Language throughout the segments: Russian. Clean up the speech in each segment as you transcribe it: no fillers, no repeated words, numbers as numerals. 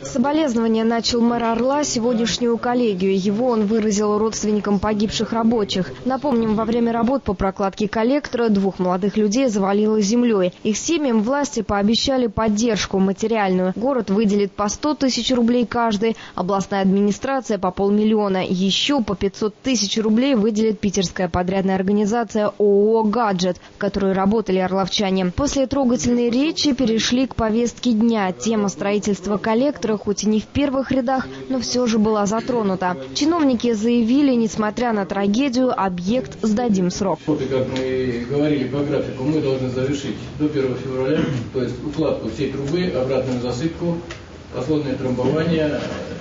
Соболезнования начал мэр Орла сегодняшнюю коллегию. Его он выразил родственникам погибших рабочих. Напомним, во время работ по прокладке коллектора 2 молодых людей завалило землей. Их семьям власти пообещали поддержку материальную. Город выделит по 100 тысяч рублей каждый, областная администрация по 500 000. Еще по 500 тысяч рублей выделит питерская подрядная организация ООО «Гаджет», в которой работали орловчане. После трогательной речи перешли к повестке дня. Тема строительства коллектора хоть и не в первых рядах, но все же была затронута. Чиновники заявили, несмотря на трагедию, объект сдадим в срок. Как мы говорили по графику, мы должны завершить до 1 февраля, то есть укладку всей трубы, обратную засыпку, послойное трамбование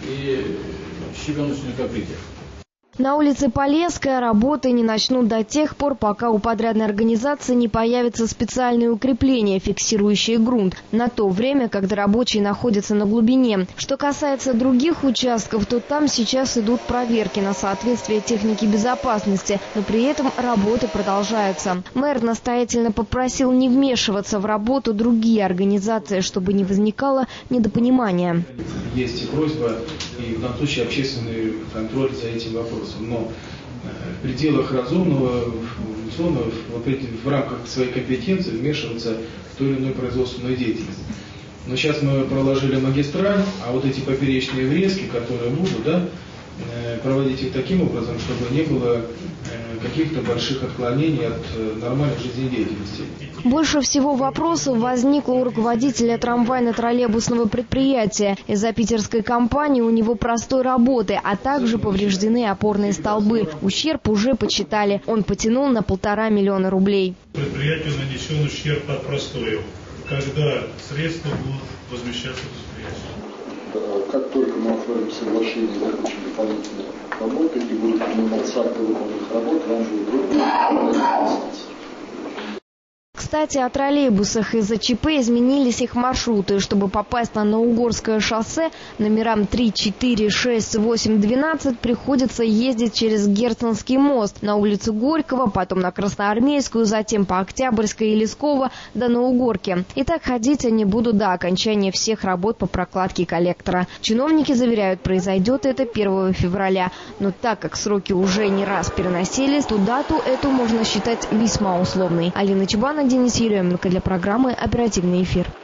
и щебеночное покрытие. На улице Полесская работы не начнут до тех пор, пока у подрядной организации не появятся специальные укрепления, фиксирующие грунт, на то время, когда рабочие находятся на глубине. Что касается других участков, то там сейчас идут проверки на соответствие технике безопасности, но при этом работы продолжаются. Мэр настоятельно попросил не вмешиваться в работу другие организации, чтобы не возникало недопонимания. Есть и просьба, и в данном случае общественный контроль за этим вопросом. Но в пределах разумного, условно, в рамках своей компетенции вмешиваться в ту или иную производственную деятельность. Но сейчас мы проложили магистраль, а вот эти поперечные врезки, которые будут, проводить их таким образом, чтобы не было каких-то больших отклонений от нормальной жизнедеятельности. Больше всего вопросов возникло у руководителя трамвайно-троллейбусного предприятия. Из-за питерской компании у него простой работы, а также повреждены опорные столбы. Ущерб уже подсчитали. Он потянул на 1,5 миллиона рублей. Предприятию нанесен ущерб от простою. Когда средства будут возмещаться предприятию? Как только мы оформим соглашение, закончим дополнительные работы и будут приниматься акты выполненных работ, вам будет трудно. Кстати, о троллейбусах. Из-за ЧП изменились их маршруты. Чтобы попасть на Наугорское шоссе, номерам 3, 4, 6, 8, 12 приходится ездить через Герценский мост, на улицу Горького, потом на Красноармейскую, затем по Октябрьской и Лесково до Наугорки. И так ходить они будут до окончания всех работ по прокладке коллектора. Чиновники заверяют, произойдет это 1 февраля. Но так как сроки уже не раз переносились, то дату эту можно считать весьма условной. Алина Чебанова, Денис Еременко для программы «Оперативный эфир».